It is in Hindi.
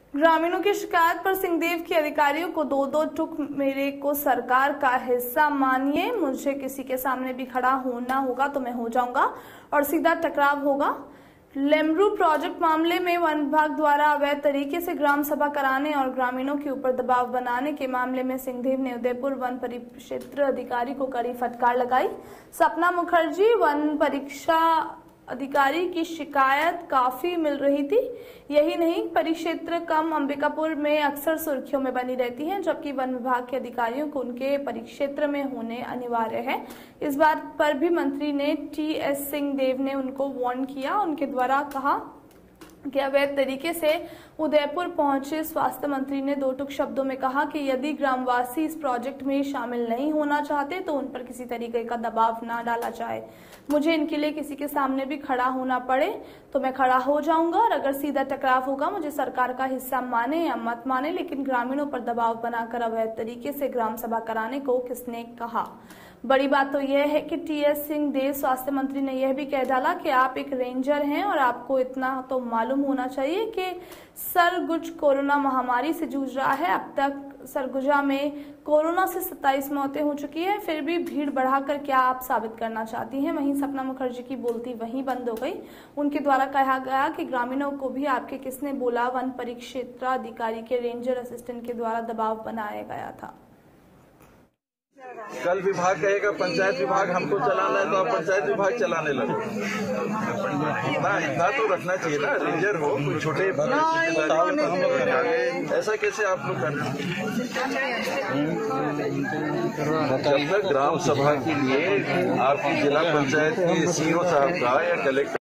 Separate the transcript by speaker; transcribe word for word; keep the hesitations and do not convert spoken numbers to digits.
Speaker 1: ग्रामीणों की शिकायत पर सिंहदेव के अधिकारियों को दो दो टुक मेरे को सरकार का हिस्सा मानिए, मुझे किसी के सामने भी खड़ा होना होगा तो मैं हो जाऊंगा और सीधा टकराव होगा। लेमरू प्रोजेक्ट मामले में वन विभाग द्वारा अवैध तरीके से ग्राम सभा कराने और ग्रामीणों के ऊपर दबाव बनाने के मामले में सिंहदेव ने उदयपुर वन परिक्षेत्र अधिकारी को कड़ी फटकार लगाई। सपना मुखर्जी वन परीक्षा अधिकारी की शिकायत काफी मिल रही थी। यही नहीं, परिक्षेत्र कम अंबिकापुर में अक्सर सुर्खियों में बनी रहती हैं, जबकि वन विभाग के अधिकारियों को उनके परिक्षेत्र में होने अनिवार्य है। इस बात पर भी मंत्री ने टी एस सिंहदेव ने उनको वार्न किया। उनके द्वारा कहा कि अवैध तरीके से उदयपुर पहुंचे स्वास्थ्य मंत्री ने दो टुक शब्दों में कहा कि यदि ग्रामवासी इस प्रोजेक्ट में शामिल नहीं होना चाहते तो उन पर किसी तरीके का दबाव ना डाला जाए। मुझे इनके लिए किसी के सामने भी खड़ा होना पड़े तो मैं खड़ा हो जाऊंगा और अगर सीधा टकराव होगा, मुझे सरकार का हिस्सा माने या मत माने, लेकिन ग्रामीणों पर दबाव बनाकर अवैध तरीके से ग्राम सभा कराने को किसने कहा। बड़ी बात तो यह है कि टी एस सिंहदेव स्वास्थ्य मंत्री ने यह भी कह डाला कि आप एक रेंजर हैं और आपको इतना तो मालूम होना चाहिए कि सरगुज कोरोना महामारी से जूझ रहा है। अब तक सरगुजा में कोरोना से सत्ताईस मौतें हो चुकी है, फिर भी भीड़ बढ़ाकर क्या आप साबित करना चाहती हैं। वहीं सपना मुखर्जी की बोलती वहीं बंद हो गई। उनके द्वारा कहा गया कि ग्रामीणों को भी आपके किसने बोला, वन परिक्षेत्र अधिकारी के रेंजर असिस्टेंट के द्वारा दबाव बनाया गया था।
Speaker 2: कल विभाग कहेगा पंचायत विभाग हमको चलाना है तो आप पंचायत विभाग चलाने लगो। इतना इतना तो रखना चाहिए ना, रेंजर हो कोई छोटे ऐसा कैसे आप लोग करना। जब तक ग्राम सभा के लिए आपकी जिला पंचायत के सी ओ साहब का या कलेक्टर